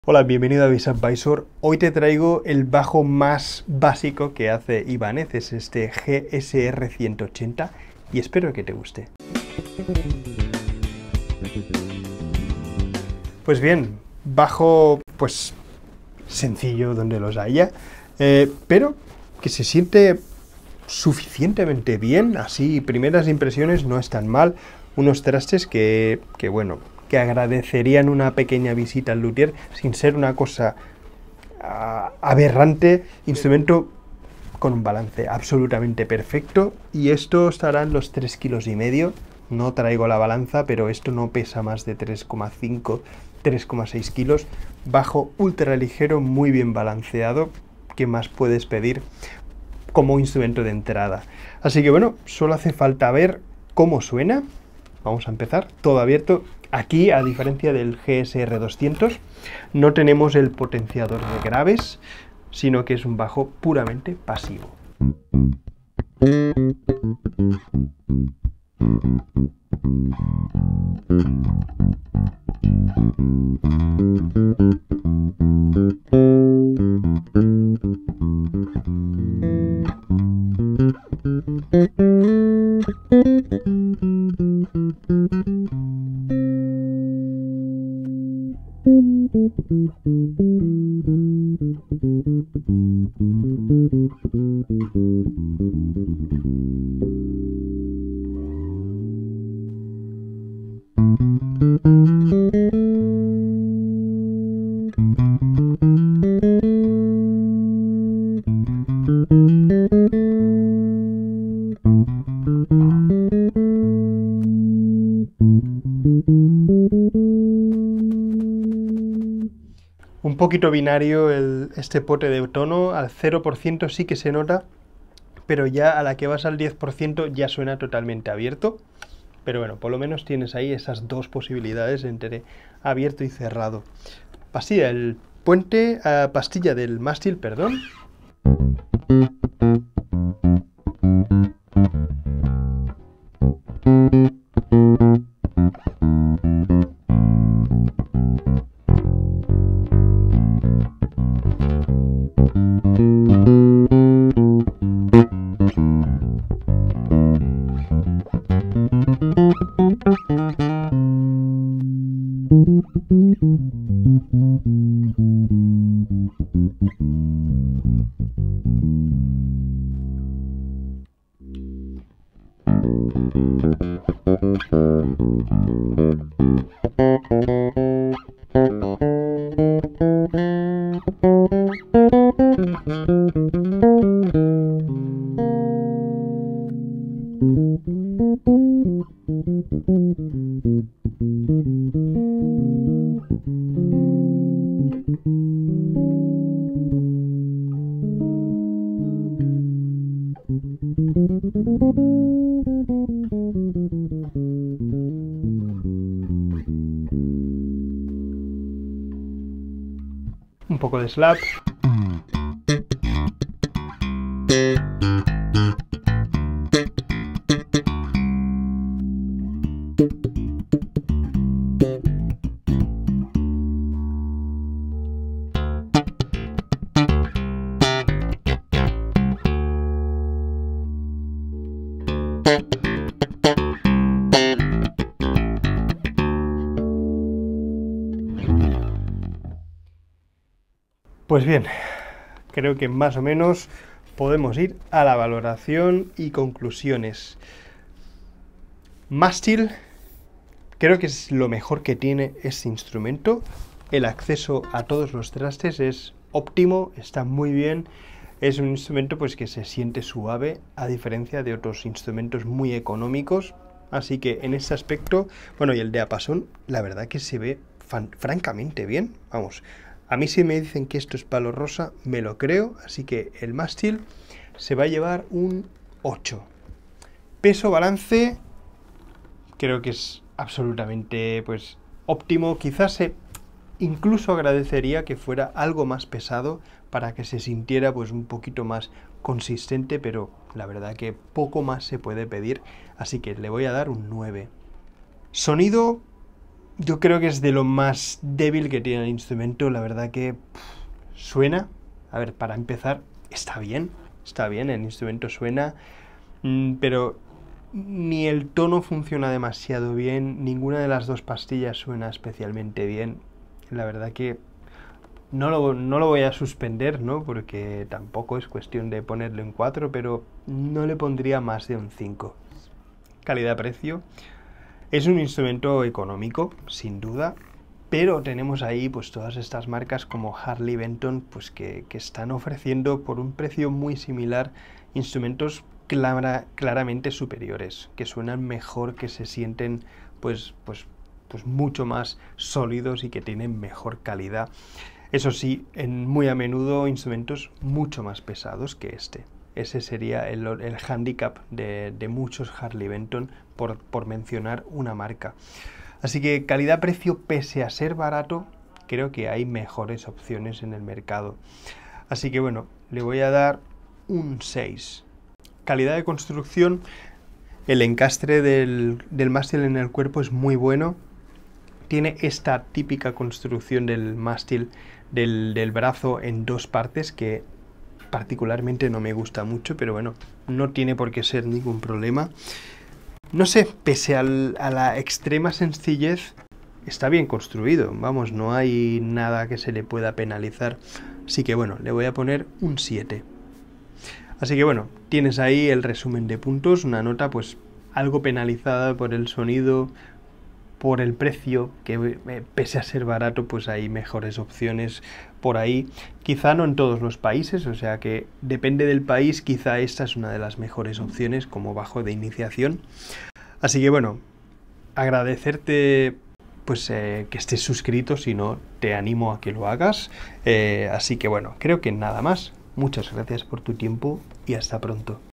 Hola, bienvenido a Bass Advisor. Hoy te traigo el bajo más básico que hace Ibanez, es este GSR 180 y espero que te guste. Pues bien, bajo pues sencillo donde los haya, pero que se siente suficientemente bien, así primeras impresiones no están mal, unos trastes que agradecerían una pequeña visita al luthier sin ser una cosa aberrante, instrumento con un balance absolutamente perfecto y esto estará en los 3,5 kg, no traigo la balanza, pero esto no pesa más de 3,5, 3,6 kilos, bajo ultra ligero, muy bien balanceado, ¿qué más puedes pedir como instrumento de entrada? Así que bueno, solo hace falta ver cómo suena. Vamos a empezar, todo abierto. Aquí, a diferencia del GSR 200, no tenemos el potenciador de graves, sino que es un bajo puramente pasivo. Un poquito binario este pote de tono, al 0% sí que se nota, pero ya a la que vas al 10% ya suena totalmente abierto. Pero bueno, por lo menos tienes ahí esas dos posibilidades entre abierto y cerrado. Pastilla del puente, pastilla del mástil, perdón. Un poco de slap. Pues bien, creo que más o menos podemos ir a la valoración y conclusiones. Mástil, creo que es lo mejor que tiene este instrumento. El acceso a todos los trastes es óptimo, está muy bien. Es un instrumento pues que se siente suave, a diferencia de otros instrumentos muy económicos. Así que en ese aspecto, bueno, y el diapasón, la verdad que se ve francamente bien. Vamos, a mí si me dicen que esto es palo rosa, me lo creo. Así que el mástil se va a llevar un 8. Peso, balance, creo que es absolutamente pues óptimo. Quizás incluso agradecería que fuera algo más pesado para que se sintiera pues un poquito más consistente, pero la verdad que poco más se puede pedir, así que le voy a dar un 9. Sonido yo creo que es de lo más débil que tiene el instrumento. La verdad que suena, a ver, para empezar, está bien, el instrumento suena, pero ni el tono funciona demasiado bien, ninguna de las dos pastillas suena especialmente bien. La verdad que no lo voy a suspender, ¿no? Porque tampoco es cuestión de ponerlo en 4, pero no le pondría más de un 5. Calidad-precio. Es un instrumento económico, sin duda, pero tenemos ahí pues todas estas marcas como Harley Benton pues que están ofreciendo por un precio muy similar instrumentos claramente superiores, que suenan mejor, que se sienten pues mucho más sólidos y que tienen mejor calidad. Eso sí, muy a menudo instrumentos mucho más pesados que este. Ese sería el hándicap de muchos Harley Benton, por mencionar una marca. Así que calidad-precio, pese a ser barato, creo que hay mejores opciones en el mercado. Así que bueno, le voy a dar un 6. Calidad de construcción, el encastre del mástil en el cuerpo es muy bueno. Tiene esta típica construcción del mástil del brazo en dos partes que particularmente no me gusta mucho, pero bueno, no tiene por qué ser ningún problema. No sé, pese a la extrema sencillez, está bien construido. Vamos, no hay nada que se le pueda penalizar. Así que bueno, le voy a poner un 7. Así que bueno, tienes ahí el resumen de puntos, una nota pues algo penalizada por el sonido, por el precio, que pese a ser barato pues hay mejores opciones por ahí. Quizá no en todos los países, o sea que depende del país, quizá esta es una de las mejores opciones como bajo de iniciación. Así que bueno, agradecerte pues que estés suscrito, si no te animo a que lo hagas. Así que bueno, creo que nada más. Muchas gracias por tu tiempo y hasta pronto.